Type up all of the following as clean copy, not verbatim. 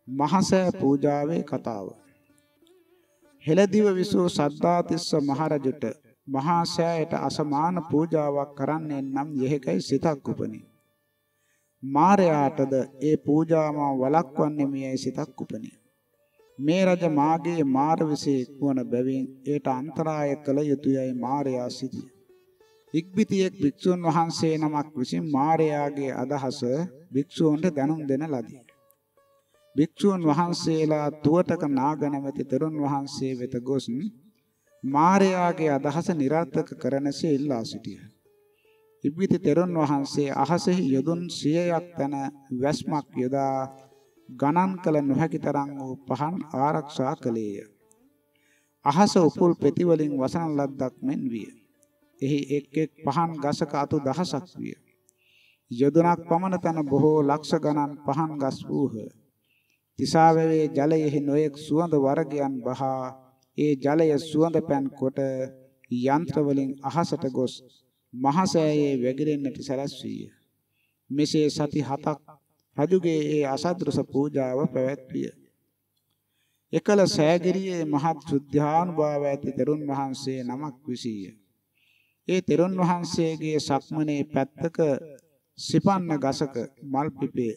මහසෑ පූජාවේ කතාව. හෙළදිව විසූ සද්ධාතිස්ස මහරජුට මහා සෑයට අසමාන පූජාවක් කරන්නේ නම් යෙහෙකයි සිතක් උපනි. මාරයාටද ඒ පූජාව වළක්වන්නේ මියයි සිතක් උපනි. මේ රජ මාගේ මාර විසේ වන බැවින් ඒට අන්තරාය කළ යුතුයයි මාරයා සිටිය. ඉක්බිතියෙක් භික්ෂුන් වහන්සේ නමක් විසින් මාරයාගේ අදහස භික්ෂූන්ට දැනුම් දෙන ලදී. භික්ෂුන් වහන්සේලා තුවටක නාගනමැති තෙරුන් වහන්සේ වෙත ගොස් මාරයාගේ අදහස නිරර්ථක කරනසේ ඉල්ලා සිටිය. ඉක්බිති තෙරුන් වහන්සේ අහසෙහි යොදුන් 100ක් තන වැස්මක් යොදා ගණන් කළ නොහැකි තරම් වූ පහන් ආරක්ෂා කළේය. අහස උපුල් පෙති වලින් වසන ලද්දක් මෙන් විය. එහි එක් එක් පහන් ගසක අතු දහසක් විය. යොදුනක් පමණ තන බොහෝ ලක්ෂ ගණන් පහන් ගස් වූහ. තිසාවැවේ ජලයෙහි නොයෙක් සුවඳ වර්ගයන් බහා ඒ ජලය සුවඳ පැන් කොට යන්ත්‍ර වලින් අහසට ගොස් මහසෑයේ වැగిරෙන්නට සැලැස්විය. මෙසේ සති 7ක් රජුගේ ඒ අසදෘස පූජාව පැවැත්විය. එකල සෑගිරියේ මහත් ශුද්ධානුභාව ඇති තෙරුන් වහන්සේ නමක් විසීය. ඒ තෙරුන් වහන්සේගේ සක්මනේ පැත්තක සිපන්න ගසක මල් පිපේ.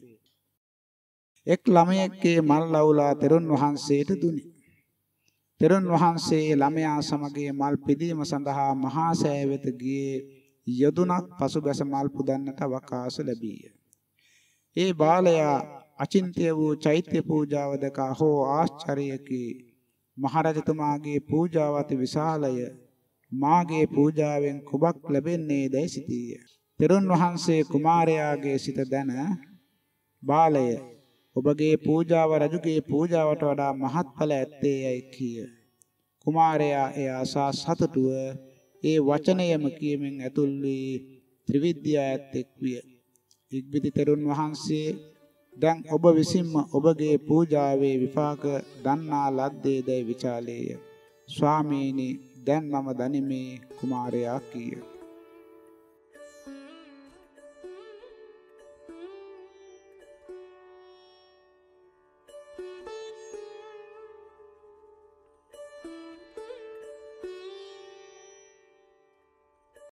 එක් ළමයෙක්ගේ මල් ලවුලා තෙරුන් වහන්සේට දුනි. තෙරුන් වහන්සේ ළමයා සමගයේ මල් පිදීම සඳහා මහා සෑය වෙත ගියේ යදුනක් පසුබැස මල් පුදන්නට අවකාශ ලැබීය. ඒ බාලයා අචින්ත්‍ය වූ චෛත්‍ය පූජාව දකා හෝ ආශ්චර්යකි මහරජතුමාගේ පූජාව අති විශාලය මාගේ පූජාවෙන් කුබක් ලැබෙන්නේ දැයි සිතීය. තෙරුන් වහන්සේ කුමාරයාගේ සිත දැන බාලය ඔබගේ පූජාව රජුගේ පූජාවට වඩා මහත්ඵල ඇත්තේ යයි කීය. කුමාරයා එය අසා සතුටුව ඒ වචනයම කියමින් ඇතුල් වී ත්‍රිවිද්‍යා ඇත්තෙක් විය. ඉක්බිති තෙරුන් වහන්සේ දැන් ඔබ විසින්ම ඔබගේ පූජාවේ විපාක දන්නා ලද්දේදයි විචාලේය. ස්වාමීනි දැන් මම දනිමි කුමාරයා කීය.